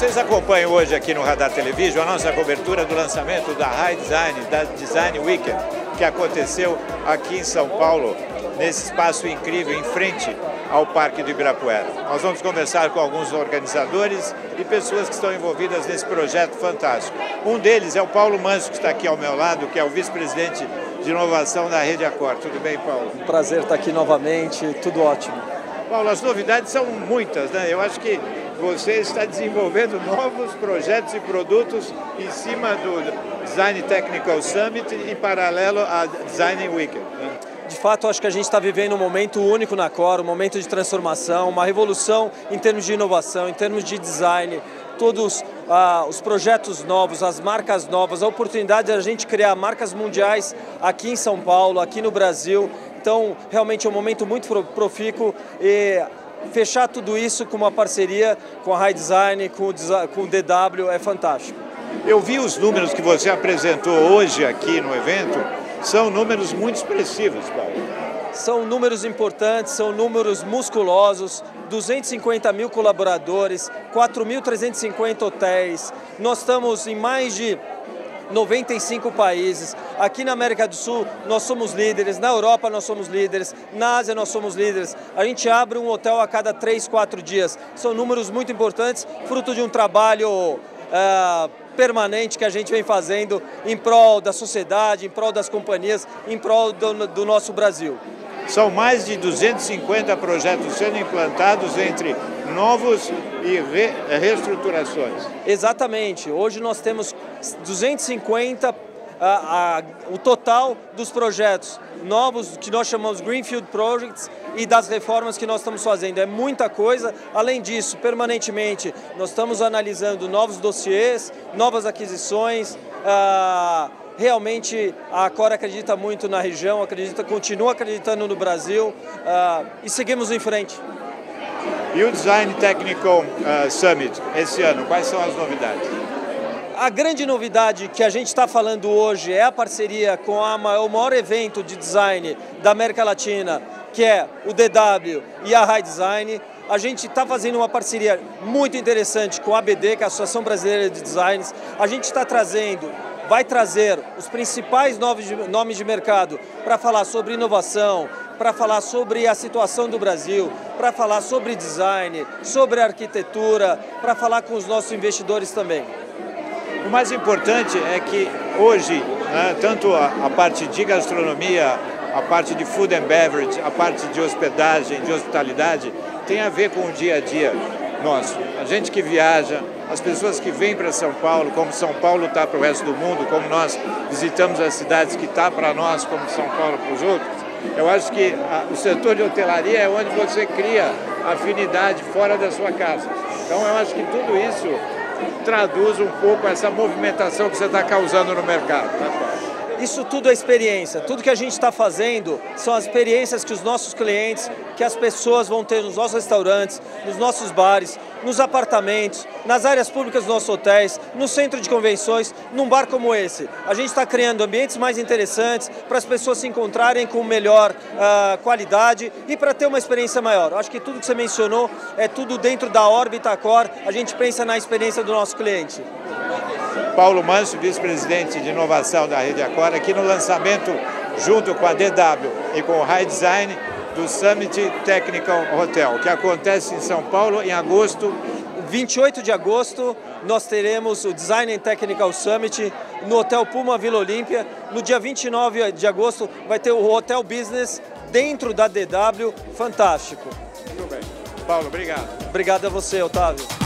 Vocês acompanham hoje aqui no Radar Television a nossa cobertura do lançamento da High Design, da Design Weekend, que aconteceu aqui em São Paulo, nesse espaço incrível, em frente ao Parque do Ibirapuera. Nós vamos conversar com alguns organizadores e pessoas que estão envolvidas nesse projeto fantástico. Um deles é o Paulo Manso, que está aqui ao meu lado, que é o vice-presidente de inovação da Rede Accor. Tudo bem, Paulo? Prazer estar aqui novamente, tudo ótimo. Paulo, as novidades são muitas, né? Eu acho que você está desenvolvendo novos projetos e produtos em cima do Design Technical Summit em paralelo à Design Weekend, né? De fato, acho que a gente está vivendo um momento único na Accor, um momento de transformação, uma revolução em termos de inovação, em termos de design, todos os projetos novos, as marcas novas, a oportunidade de a gente criar marcas mundiais aqui em São Paulo, aqui no Brasil. Então, realmente é um momento muito profícuo e fechar tudo isso com uma parceria com a High Design, com o DW, é fantástico. Eu vi os números que você apresentou hoje aqui no evento, são números muito expressivos, Paulo. São números importantes, são números musculosos, 250 mil colaboradores, 4.350 hotéis, nós estamos em mais de 95 países. Aqui na América do Sul nós somos líderes, na Europa nós somos líderes, na Ásia nós somos líderes. A gente abre um hotel a cada 3, 4 dias. São números muito importantes, fruto de um trabalho permanente que a gente vem fazendo em prol da sociedade, em prol das companhias, em prol do nosso Brasil. São mais de 250 projetos sendo implantados entre novos e reestruturações. Exatamente. Hoje nós temos 250, o total dos projetos novos, que nós chamamos Greenfield Projects, e das reformas que nós estamos fazendo. É muita coisa. Além disso, permanentemente, nós estamos analisando novos dossiês, novas aquisições. Realmente a Accor acredita muito na região, continua acreditando no Brasil e seguimos em frente. E o Design Technical Summit esse ano, quais são as novidades? A grande novidade que a gente está falando hoje é a parceria com o maior evento de design da América Latina, que é o DW e a High Design. A gente está fazendo uma parceria muito interessante com a ABD, que é a Associação Brasileira de Designs. A gente vai trazer os principais nomes de mercado para falar sobre inovação, para falar sobre a situação do Brasil, para falar sobre design, sobre arquitetura, para falar com os nossos investidores também. O mais importante é que hoje, né, tanto a parte de gastronomia, a parte de food and beverage, a parte de hospedagem, de hospitalidade, tem a ver com o dia a dia nosso. A gente que viaja, as pessoas que vêm para São Paulo, como São Paulo está para o resto do mundo, como nós visitamos as cidades que está para nós, como São Paulo para os outros. Eu acho que o setor de hotelaria é onde você cria afinidade fora da sua casa. Então eu acho que tudo isso traduz um pouco essa movimentação que você está causando no mercado, né, Paulo? Isso tudo é experiência, tudo que a gente está fazendo são as experiências que os nossos clientes, que as pessoas vão ter nos nossos restaurantes, nos nossos bares, nos apartamentos, nas áreas públicas dos nossos hotéis, no centro de convenções, num bar como esse. A gente está criando ambientes mais interessantes para as pessoas se encontrarem com melhor qualidade e para ter uma experiência maior. Acho que tudo que você mencionou é tudo dentro da órbita Accor, a gente pensa na experiência do nosso cliente. Paulo Manso, vice-presidente de inovação da Rede Accor, aqui no lançamento, junto com a DW e com o High Design, do Summit Technical Hotel, que acontece em São Paulo em agosto. 28 de agosto, nós teremos o Design and Technical Summit no Hotel Puma Vila Olímpia. No dia 29 de agosto vai ter o Hotel Business dentro da DW, fantástico. Muito bem. Paulo, obrigado. Obrigado a você, Otávio.